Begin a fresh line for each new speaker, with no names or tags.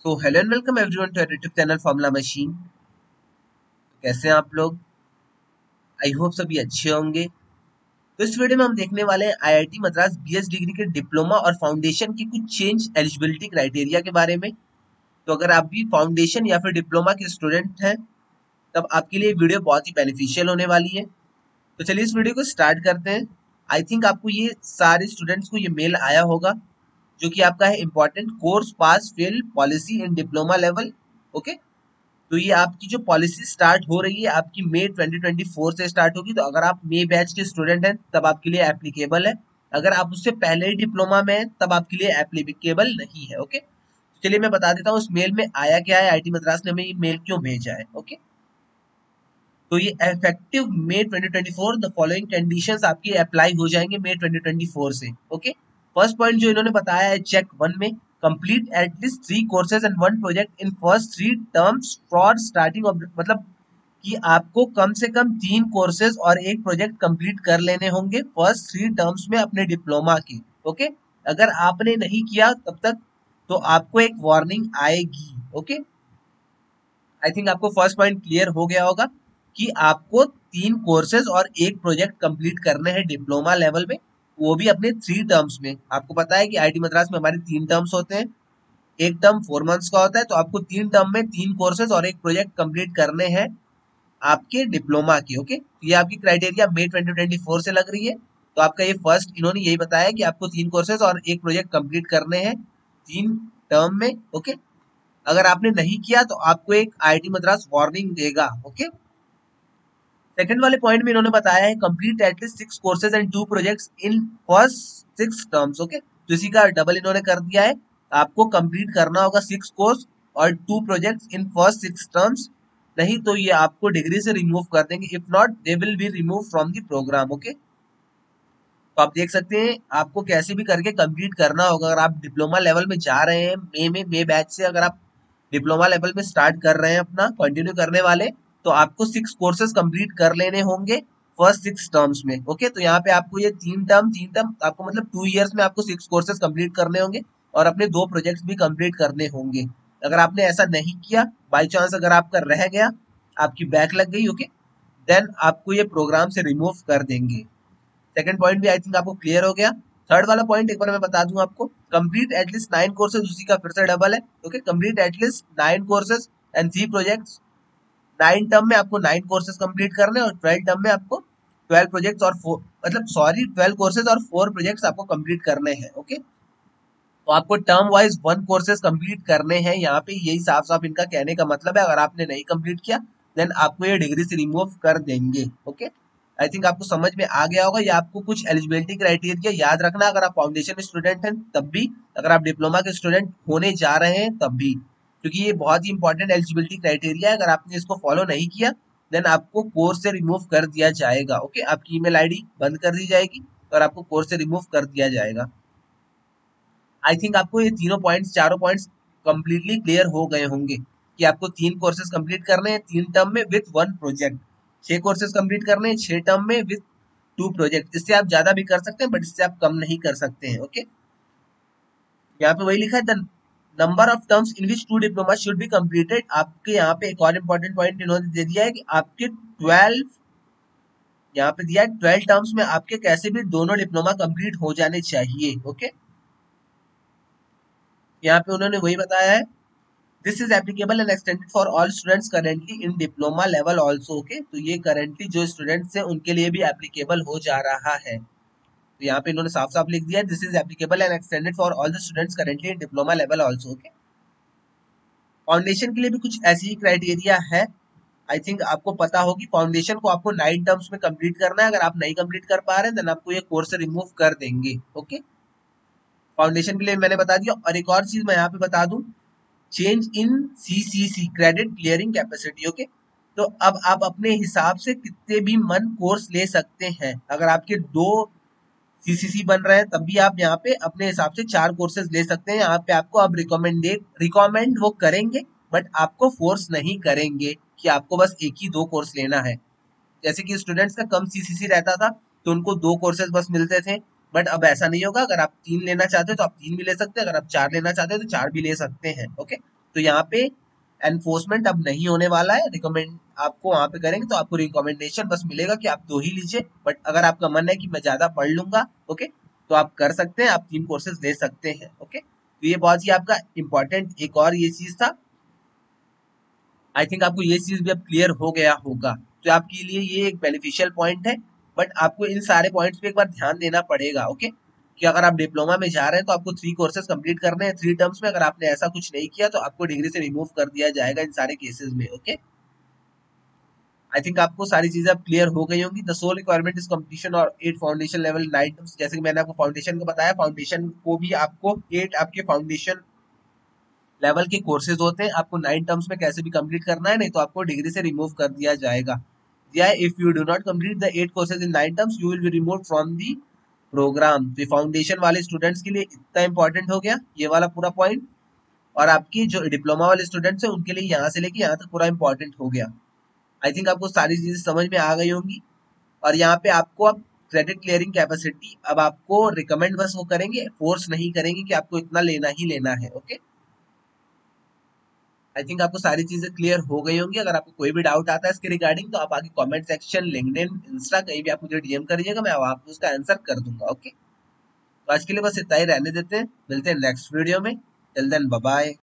तो hello and welcome everyone to YouTube channel formula machine. कैसे हैं आप लोग? आई होप सभी अच्छे होंगे। तो इस वीडियो में हम देखने वाले हैं आईआईटी मद्रास बीएस डिग्री के डिप्लोमा और फाउंडेशन की कुछ चेंज एलिजिबिलिटी क्राइटेरिया के बारे में। तो अगर आप भी फाउंडेशन या फिर डिप्लोमा के स्टूडेंट हैं तब आपके लिए वीडियो बहुत ही बेनिफिशियल होने वाली है। तो चलिए इस वीडियो को स्टार्ट करते हैं। आई थिंक आपको ये सारे स्टूडेंट्स को ये मेल आया होगा जो कि आपका है important course pass fail policy in diploma level. Okay, तो ये आपकी जो पॉलिसी स्टार्ट हो रही है आपकी मई 2024 से स्टार्ट होगी। तो अगर आप मई बैच के स्टूडेंट हैं तब आपके लिए एप्लीकेबल है। अगर आप उससे पहले ही डिप्लोमा में हैं तब आपके लिए एप्लीकेबल नहीं है। ओके, चलिए मैं बता देता हूँ उस मेल में आया क्या है, आईटी मद्रास ने हमें ये मेल क्यों भेजा है। ओके, तो ये effective May 2024 the following conditions आपकी अप्लाई हो जाएंगे मई 2024 से। ओके, फर्स्ट पॉइंट जो इन्होंने बताया है चेक वन में, complete at least 3 courses and 1 project in first 3 terms for starting of, मतलब कि आपको कम से कम 3 कोर्सेज और एक प्रोजेक्ट कंप्लीट कर लेने होंगे फर्स्ट 3 टर्म्स में अपने डिप्लोमा की। ओके, अगर आपने नहीं किया तब तक तो आपको एक वार्निंग आएगी। ओके, आई थिंक आपको फर्स्ट पॉइंट क्लियर हो गया होगा कि आपको 3 कोर्सेज और एक प्रोजेक्ट कंप्लीट करने हैं डिप्लोमा लेवल में, वो भी अपने 3 टर्म्स में। आपको पता है कि आईटी मद्रास में हमारे 3 टर्म्स होते हैं, एक टर्म 4 मंथ्स का होता है। तो आपको 3 टर्म में 3 कोर्सेज और एक प्रोजेक्ट कंप्लीट करने हैं आपके डिप्लोमा की। ओके, ये आपकी क्राइटेरिया मई 2024 से लग रही है। तो आपका ये फर्स्ट इन्होंने यही बताया कि आपको 3 कोर्सेज और एक प्रोजेक्ट कंप्लीट करने हैं 3 टर्म में। ओके, अगर आपने नहीं किया तो आपको एक आईआईटी मद्रास वार्निंग देगा। ओके, सेकंड वाले पॉइंट में इन्होंने बताया है complete at least 6 courses and 2 projects in first 6 terms. Okay, तो इसी का डबल इन्होंने कर दिया है, आपको कंप्लीट करना होगा 6 कोर्स और 2 प्रोजेक्ट्स इन फर्स्ट 6 टर्म्स, नहीं तो ये आपको डिग्री से रिमूव कर देंगे। If not they will be remove from the program. Okay, तो आप देख सकते हैं आपको कैसे भी करके कंप्लीट करना होगा। अगर आप डिप्लोमा लेवल में जा रहे हैं मई बैच से, अगर आप डिप्लोमा लेवल में स्टार्ट कर रहे हैं अपना कंटिन्यू करने वाले, तो आपको 6 कोर्सेज कंप्लीट कर लेने होंगे फर्स्ट 6 टर्म्स में। ओके, तो यहाँ पे आपको ये 3 टर्म आपको मतलब 2 इयर्स में आपको 6 कोर्सेज कंप्लीट करने होंगे और अपने 2 प्रोजेक्ट्स भी कंप्लीट करने होंगे। अगर आपने ऐसा नहीं किया, बाई चांस अगर आपका रह गया, आपकी बैक लग गई, ओके, देन आपको ये प्रोग्राम से रिमूव कर देंगे। सेकंड पॉइंट भी आई थिंक आपको क्लियर हो गया। थर्ड वाला पॉइंट एक बार मैं बता दूं आपको, कंप्लीट एटलीस्ट 9 कोर्सेज, उसी का फिर से डबल है। Okay, complete at least 9 courses and 3 projects. 9 term में आपको 9 कोर्सेज कंप्लीट करने और 12 टर्म में आपको 12 प्रोजेक्ट्स और 4, मतलब सॉरी 12 कोर्सेज और 4 प्रोजेक्ट्स आपको कंप्लीट करने हैं। ओके, तो आपको टर्म वाइज 1 कोर्सेज कंप्लीट करने हैं। यहाँ पे यही साफ साफ इनका कहने का मतलब है, अगर आपने नहीं कंप्लीट किया देन आपको ये डिग्री से रिमूव कर देंगे। ओके, आई थिंक आपको समझ में आ गया होगा। या आपको कुछ एलिजिबिलिटी क्राइटेरिया याद रखना, अगर आप फाउंडेशन स्टूडेंट हैं तब भी, अगर आप डिप्लोमा के स्टूडेंट होने जा रहे हैं तब भी, क्योंकि ये बहुत ही इंपॉर्टेंट एलिजिबिलिटी क्राइटेरिया है। अगर आपने इसको फॉलो नहीं किया देन आपको कोर्स से रिमूव कर दिया जाएगा। ओके, आपकी ईमेल आईडी बंद कर दी जाएगी और आपको कोर्स से रिमूव कर दिया जाएगा। आई थिंक आपको ये तीनों पॉइंट्स, चारों पॉइंट्स कंप्लीटली क्लियर हो गए होंगे कि आपको 3 कोर्सेज कंप्लीट करने हैं 3 टर्म में विथ 1 प्रोजेक्ट, 6 कोर्सेज कंप्लीट करने हैं 6 टर्म में विथ 2 प्रोजेक्ट। इससे आप ज्यादा भी कर सकते हैं बट इससे आप कम नहीं कर सकते हैं। ओके, यहाँ पे वही लिखा है, the number of terms in which 2 diploma should be completed. आपके यहाँ पे एक और इम्पोर्टेंट पॉइंट इन्होंने दे दिया है कि आपके 12, यहाँ पे दिया है 12 टर्म्स में आपके कैसे भी दोनों डिप्लोमा कंप्लीट हो जाने चाहिए। ओके, यहाँ पे उन्होंने वही बताया है, this is applicable and extended for all students currently in diploma level also. Okay, तो ये करेंटली जो स्टूडेंट्स हैं उनके लिए भी एप्लीकेबल हो जा रहा है। तो यहाँ पे इन्होंने साफ साफ लिख दिया, this is applicable and extended for all the students currently in diploma level also. Okay, foundation के लिए भी कुछ ऐसी ही क्राइटेरिया है। आई थिंक आपको पता होगी, फाउंडेशन को आपको 9 टर्म्स में कंप्लीट करना है। अगर आप नहीं कंप्लीट कर पा रहे हैं देन आपको ये कोर्स से रिमूव कर देंगे। ओके, फाउंडेशन के लिए मैंने बता दिया। और एक और चीज मैं यहाँ पे बता दूं, change in CCC credit clearing capacity. Okay, तो अब आप अपने हिसाब से कितने भी मन कोर्स ले सकते हैं। अगर आपके 2 सीसीसी बन रहे हैं तब भी आप यहाँ पे अपने हिसाब से 4 कोर्सेज ले सकते हैं। यहाँ पे आपको अब रिकमेंड वो करेंगे बट आपको फोर्स नहीं करेंगे कि आपको बस एक ही 2 कोर्स लेना है। जैसे कि स्टूडेंट्स का कम सीसीसी रहता था तो उनको 2 कोर्सेज बस मिलते थे, बट अब ऐसा नहीं होगा। अगर आप 3 लेना चाहते हो तो आप 3 भी ले सकते हैं, अगर आप 4 लेना चाहते हो तो 4 भी ले सकते हैं। ओके, तो यहाँ पे एनफोर्समेंट अब नहीं होने वाला है। रिकमेंड आपको वहां पे करेंगे तो आपको रिकमेंडेशन बस मिलेगा कि आप 2 ही लीजिए, बट अगर आपका मन है कि मैं ज्यादा पढ़ लूंगा, ओके, तो आप कर सकते हैं, आप 3 कोर्सेज ले सकते हैं। ओके, तो ये बहुत ही आपका इंपॉर्टेंट एक और ये चीज था। आई थिंक आपको ये चीज भी अब क्लियर हो गया होगा, तो आपके लिए ये एक बेनिफिशियल पॉइंट है। बट आपको इन सारे पॉइंट्स पे एक बार ध्यान देना पड़ेगा, ओके, कि अगर आप डिप्लोमा में जा रहे हैं तो आपको 3 कोर्सेज कंप्लीट करने हैं 3 टर्म्स में। अगर आपने ऐसा कुछ नहीं किया तो आपको डिग्री से रिमूव कर दिया जाएगा इन सारे केसेस में। ओके, आई थिंक आपको सारी चीजें अब क्लियर हो गई होंगी। The sole requirement is completion और 8 फाउंडेशन लेवल 9 टर्म्स। जैसे कि मैंने आपको फाउंडेशन को बताया, फाउंडेशन को भी आपको 8 आपके फाउंडेशन लेवल के कोर्सेज होते हैं, आपको 9 टर्म्स में कैसे भी कंप्लीट करना है, नहीं तो आपको डिग्री से रिमूव कर दिया जाएगा। या if you do not complete the 8 courses in 9 terms you will be remove from the program. तो फाउंडेशन वाले स्टूडेंट्स के लिए इतना इंपॉर्टेंट हो गया ये वाला पूरा पॉइंट, और आपकी जो डिप्लोमा वाले स्टूडेंट्स हैं उनके लिए यहाँ से लेके यहाँ तक पूरा इंपॉर्टेंट हो गया। आई थिंक आपको सारी चीजें समझ में आ गई होंगी। और यहाँ पे आपको अब क्रेडिट क्लियरिंग कैपेसिटी अब आपको रिकमेंड बस वो करेंगे, फोर्स नहीं करेंगे कि आपको इतना लेना ही लेना है। ओके, आई थिंक आपको सारी चीजें क्लियर हो गई होंगी। अगर आपको कोई भी डाउट आता है इसके रिगार्डिंग तो आप आगे कमेंट सेक्शन, लिंक्डइन, इंस्टा कहीं भी आप मुझे डीएम करिएगा, मैं आपको उसका आंसर कर दूंगा। ओके, तो आज के लिए बस इतना ही रहने देते हैं, मिलते हैं नेक्स्ट वीडियो में। Till then bye bye.